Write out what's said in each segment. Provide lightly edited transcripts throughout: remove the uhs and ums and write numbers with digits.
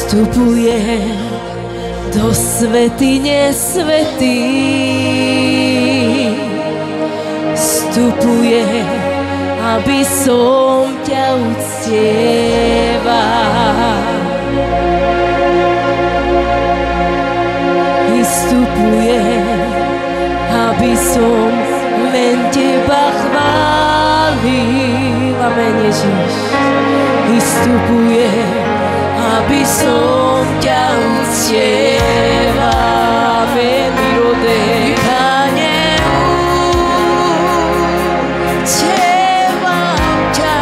Vstupujem do svätyne svätých. Vstupujem, aby som ťa uctieval. Vstupujem, aby som len teba chválil. Amen, Ježiš. Vstupujem, aby som ťa uctieval. Amen, mirodej. Pane, uctievam ťa.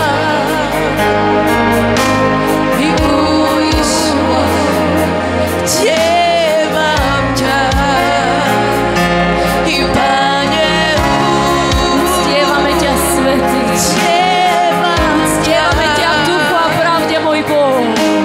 I Ježiša, uctievam ťa. I Pane, uctievame ťa, Svätý. Uctievame ťa v duchu a pravde, môj Boh.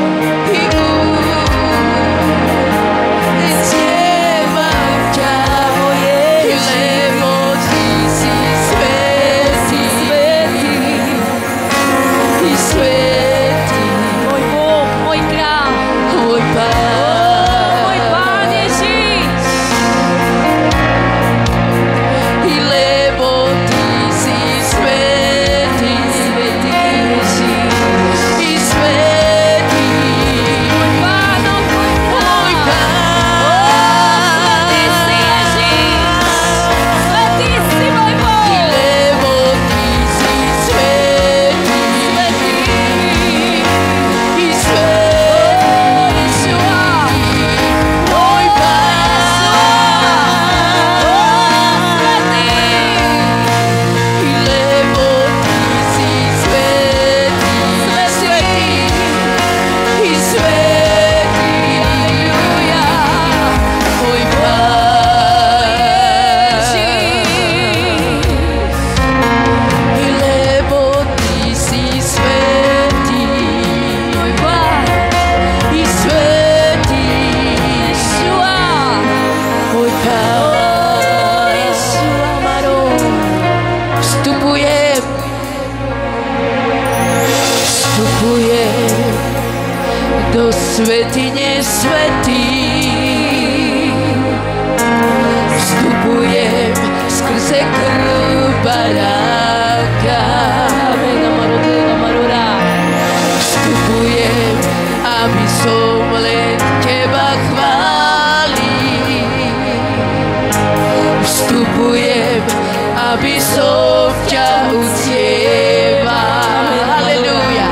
Do svätyne svätých vstupujem skrze krv baránka. Vstupujem, aby som len teba chválil. Vstupujem, aby som ťa uctieval. Halelúja.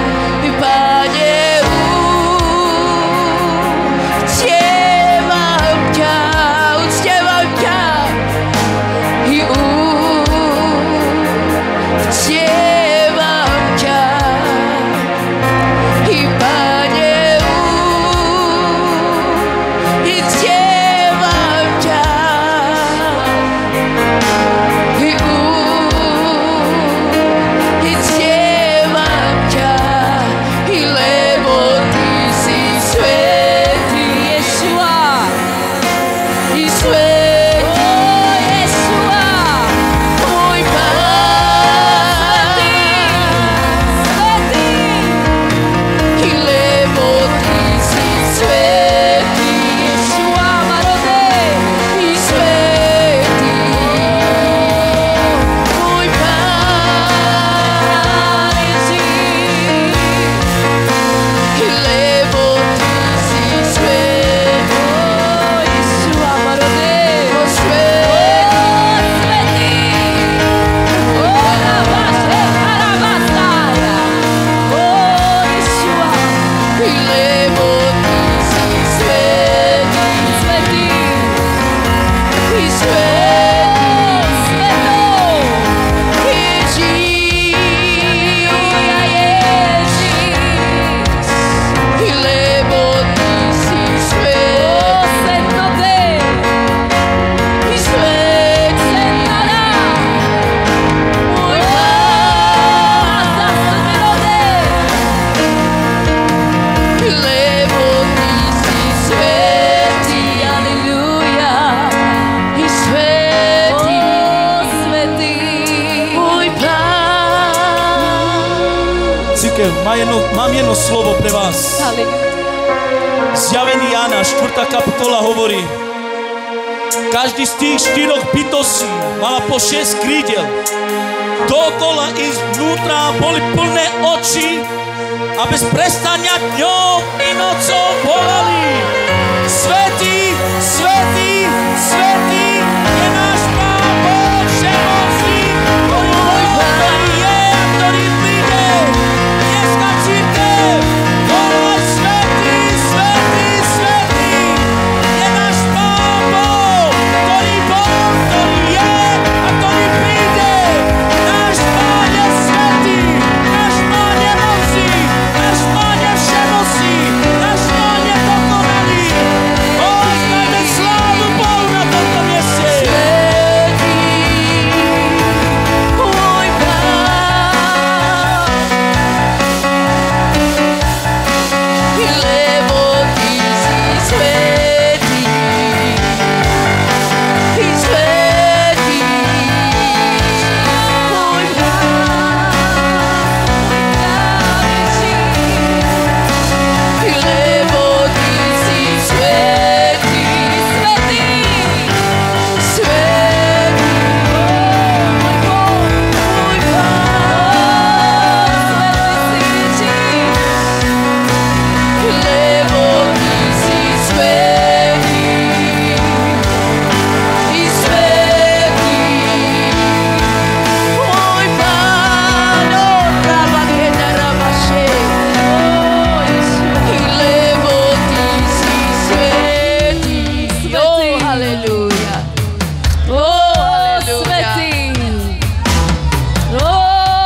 Mám jedno slovo pre vás. Zjavení Jána, 4. kapitola hovorí, každý z tých 4 bytostí mala po 6 krídel. Dookola i vnútra boli plné oči a bez prestania dňom i nocou volali: Svätý, svätý, svätý je náš Pán Boh všemocný, ktorý je a ktorý príde. Dneska církev, volaj: Svätý, svätý, svätý je náš Pán Boh, ktorý bol, ktorý je a ktorý príde. Náš Pán je svätý, náš Pán je mocný, náš Pán je všemocný, náš Pán je dokonalý. Oznajme slávu Bohu na tomto mieste.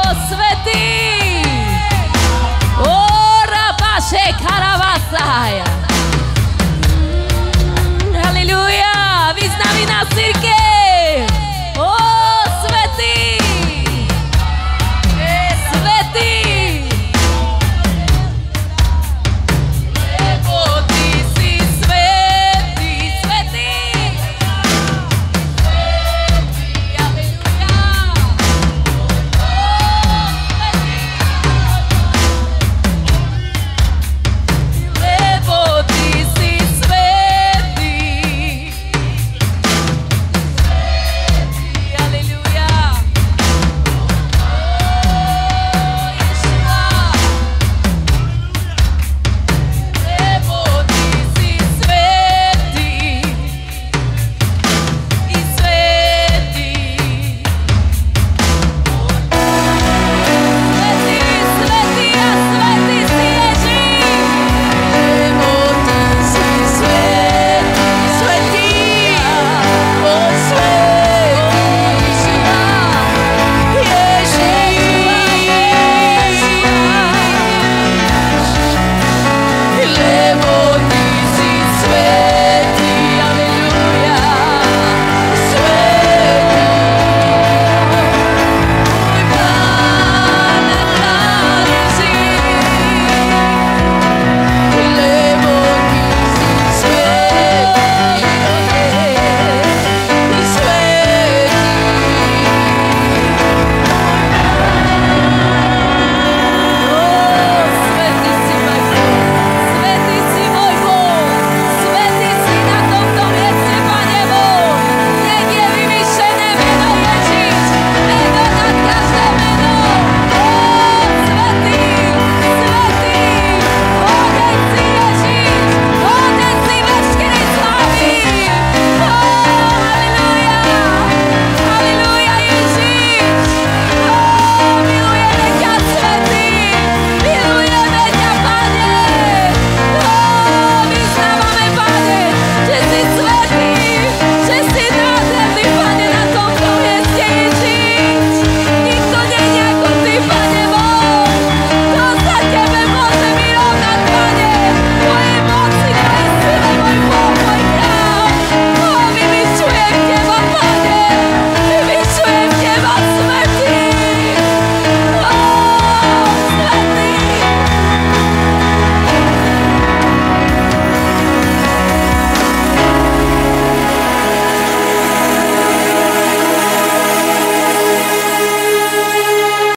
Karavasaya.